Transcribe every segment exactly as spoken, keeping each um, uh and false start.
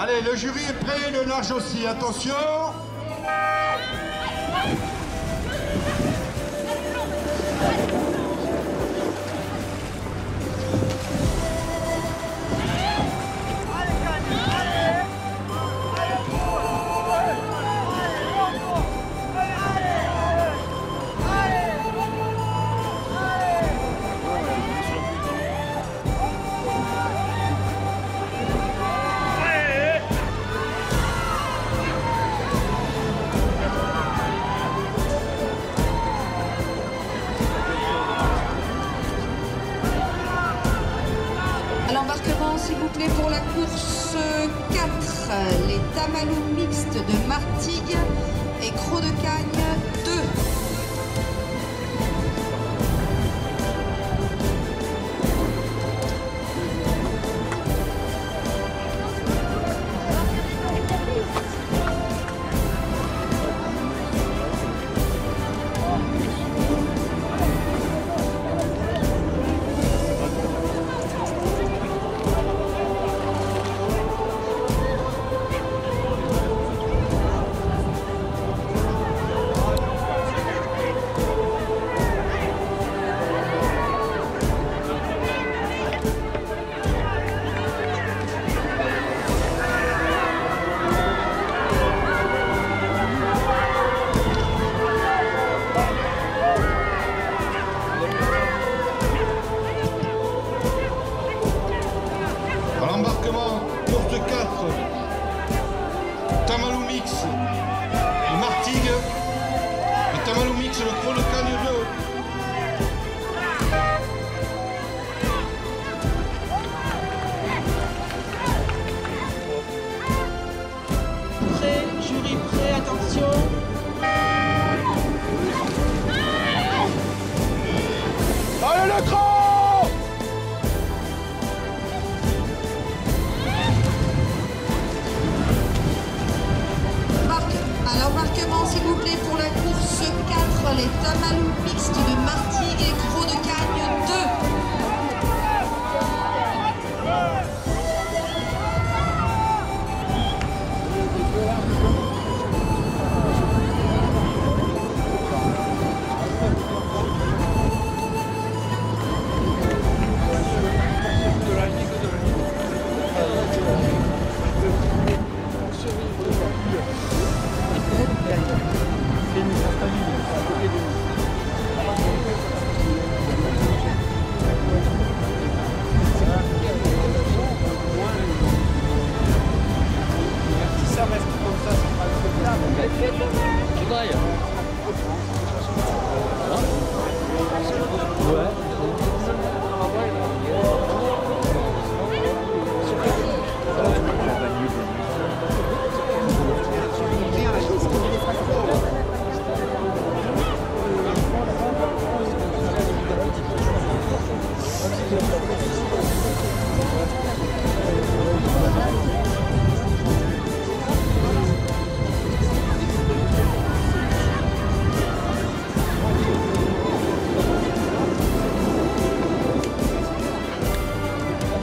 Allez, le jury est prêt, le large aussi, attention. L'embarquement, s'il vous plaît, pour la course quatre, les Tamalous mixtes de Martigues et Croc de Cagne deux. L'embarquement, course quatre, Tamalou mix, le Martigues, le Tamalou mix, le Croc de Cagne deux. Prêt, jury prêt, attention. Allez le Croc! À l'embarquement, s'il vous plaît, pour la course quatre, les Tamalous mixtes de Martigues et Croc de Cagne deux.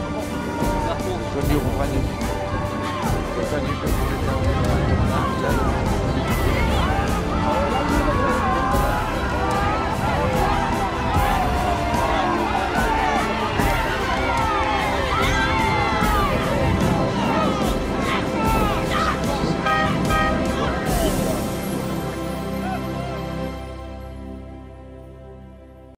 Thank you.